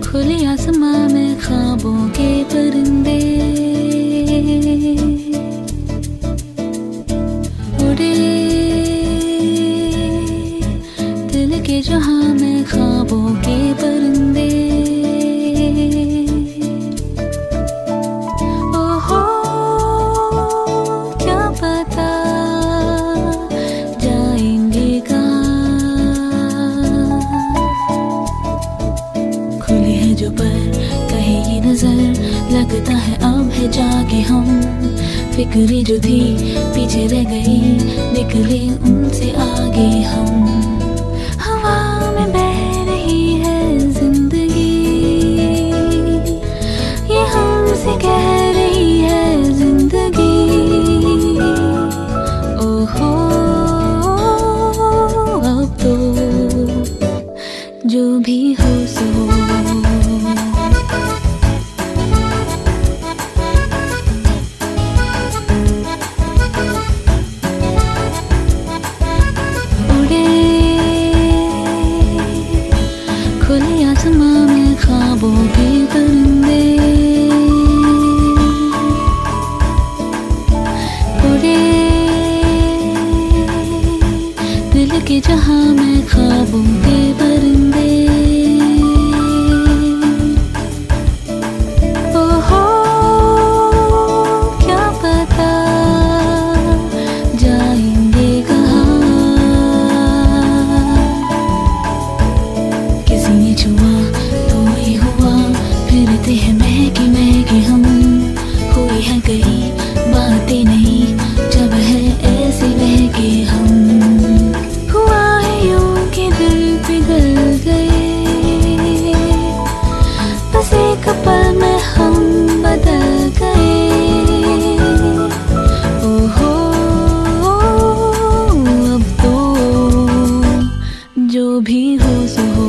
खुले आसमां में ख्वाबों के परिंदे उड़े, दिल के जहां में ख्वाबों के परिंदे। ओहो क्या पता जाएंगे कहाँ। खुली है जो पर कहे ये नजर, लगता है अब है जाके हम। फिक्रें जो थी पीछे रह गई, निकले उनसे आगे हम। हवा में बह रही है जिंदगी, ये हमसे कह रही है जिंदगी। ओहो अब तो जो भी हो सो। खुले आसमां में ख्वाबों के परिंदे उड़े, दिल के जहां में ख्वाबों के परिंदे। ओहो क्या पता जाएंगे कहाँ। किसी ने छुआ तो ही हुआ, फिरते हैं महके महके हम। हुई है कई बातें नहीं जब है ऐसे बहके हम। हुआ है यूं कि दिल पिघल गए, बस एक पल में हम बदल गए। ओहो अब तो जो भी हो सो हो।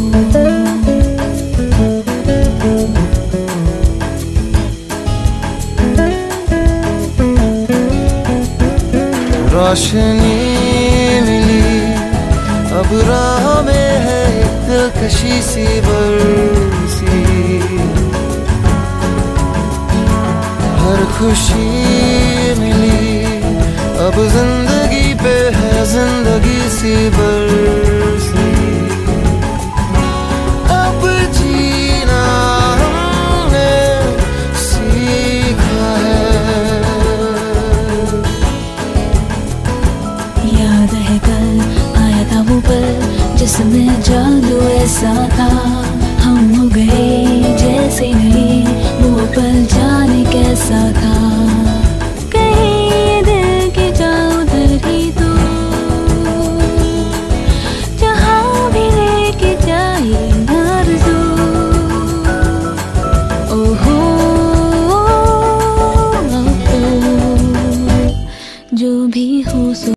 रोशनी मिली अब राह में है एक दिलकशी सी बरसी। हर खुशी मिली अब जिंदगी पे है जिंदगी सी बरसी। अब जीना हमने सीखा है। याद है कल आया था वो पल जिसमें जादू ऐसा था। हम हो गए जैसे नहीं वो पल जाने